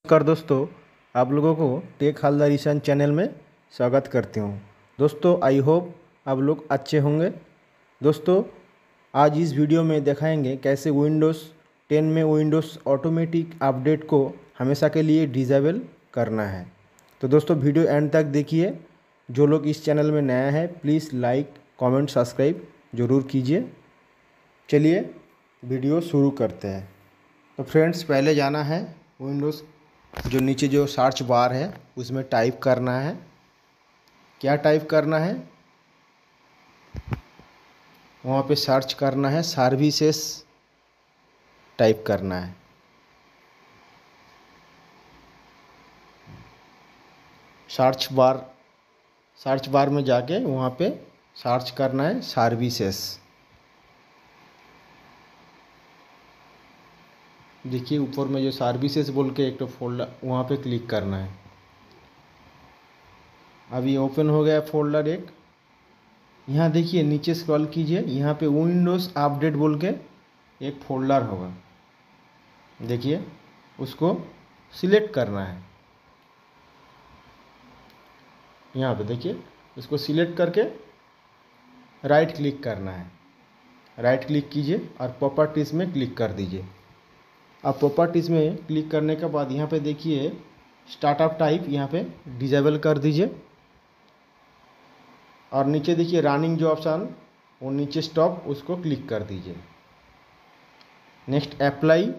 नमस्कार दोस्तों, आप लोगों को टेक हलदर ईशान चैनल में स्वागत करती हूँ। दोस्तों, आई होप आप लोग अच्छे होंगे। दोस्तों, आज इस वीडियो में दिखाएंगे कैसे विंडोज़ 10 में विंडोज़ ऑटोमेटिक अपडेट को हमेशा के लिए डिसेबल करना है। तो दोस्तों, वीडियो एंड तक देखिए। जो लोग इस चैनल में नया है प्लीज़ लाइक कमेंट सब्सक्राइब ज़रूर कीजिए। चलिए वीडियो शुरू करते हैं। तो फ्रेंड्स, पहले जाना है विंडोज़ जो नीचे जो सर्च बार है उसमें टाइप करना है। क्या टाइप करना है? वहाँ पे सर्च करना है, सर्विसेज टाइप करना है। सर्च बार में जाके वहाँ पे सर्च करना है सर्विसेज। देखिए ऊपर में जो सर्विसेज बोल के एक तो फोल्डर, वहाँ पे क्लिक करना है। अभी ओपन हो गया फोल्डर एक। यहाँ देखिए नीचे स्क्रॉल कीजिए, यहाँ पे विंडोज़ अपडेट बोल के एक फोल्डर होगा। देखिए उसको सिलेक्ट करना है। यहाँ पे देखिए इसको सिलेक्ट करके राइट क्लिक करना है। राइट क्लिक कीजिए और प्रॉपर्टीज़ में क्लिक कर दीजिए। अब प्रॉपर्टीज़ में क्लिक करने के बाद यहाँ पे देखिए स्टार्टअप टाइप, यहाँ पे डिसेबल कर दीजिए। और नीचे देखिए रनिंग जो ऑप्शन, वो नीचे स्टॉप, उसको क्लिक कर दीजिए। Next apply,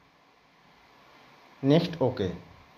next okay.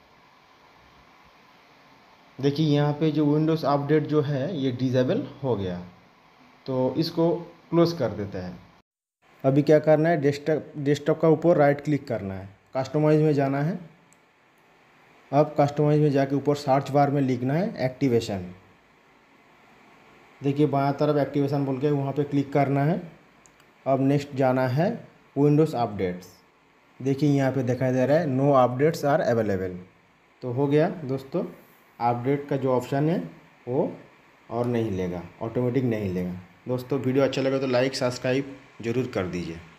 देखिए यहाँ पे जो विंडोज़ अपडेट जो है ये डिसेबल हो गया। तो इसको क्लोज कर देते हैं। अभी क्या करना है, डेस्कटॉप का ऊपर राइट क्लिक करना है, कस्टमाइज में जाना है। अब कस्टमाइज में जाके ऊपर सर्च बार में लिखना है एक्टिवेशन। देखिए बायां तरफ एक्टिवेशन बोल के वहाँ पे क्लिक करना है। अब नेक्स्ट जाना है विंडोज़ अपडेट्स। देखिए यहाँ पे दिखाई दे रहा है नो अपडेट्स आर अवेलेबल। तो हो गया दोस्तों, अपडेट का जो ऑप्शन है वो और नहीं लेगा, ऑटोमेटिक नहीं लेगा। दोस्तों, वीडियो अच्छा लगे तो लाइक सब्सक्राइब ज़रूर कर दीजिए।